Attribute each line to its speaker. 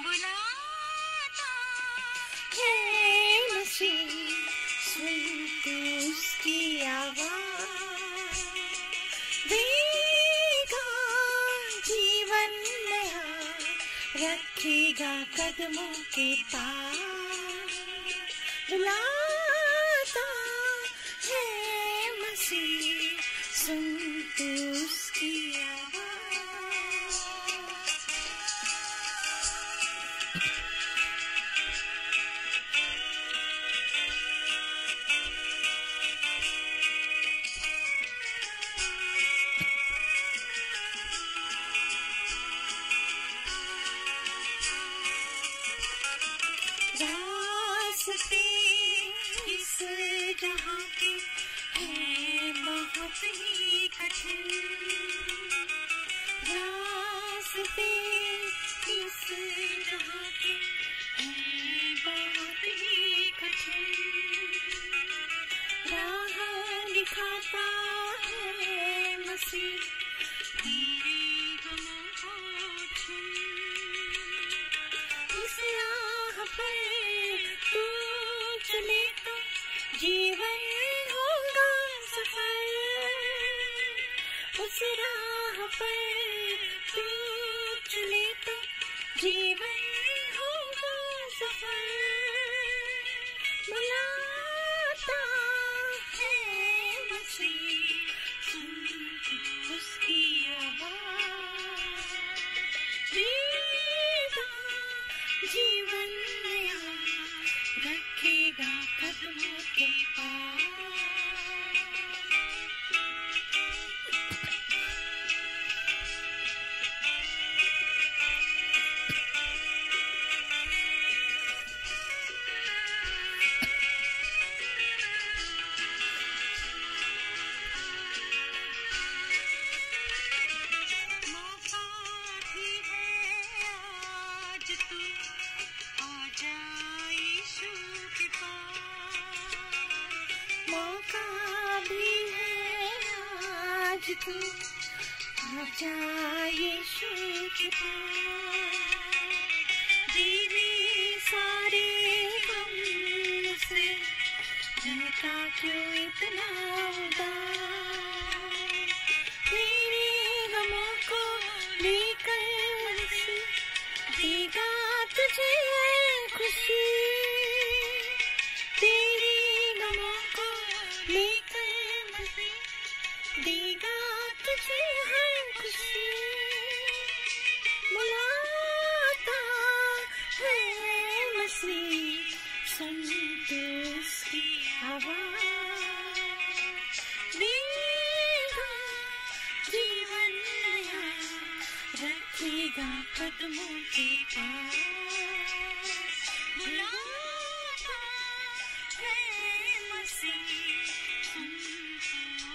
Speaker 1: बुलाता है मसीह, सुन तू उसकी आवाज़, देगा जीवन नया, रखेगा कदमों के पास, बुलाता है मसीह, सुन तू उसकी आवाज़। रास्ते इस जहाँ के हैं बहुत ही कठिन, रास्ते इस जहाँ के हैं बहुत ही कठिन, राह दिखाता है मसीह, तेरे गमों को चुन, इस राह पर तू चले तो जीवन होगा सफल, उस राह पर तू चले तो जीवन होगा सफल, बुलाता है मसीह, सुन उसकी आवाज़, देगा जीवन नया, रखेगा कदमों के पास। मौका भी है आज, तू आजा यीशु के पास, मौका भी है आज, तू आजा यीशु के पास, दीदी सारे गम से रहता क्यों इतना उदास, तेरे गमों को लेकर मसीह देगा तुझे खुशी, तेरे गमों को लेकर मसीह देगा तुझे हर खुशी, बुलाता है मसीह, सुन तू उसकी आवाज़, देगा जीवन नया, रखेगा कदमों के पास, बुलाता है मसीह, सुन तू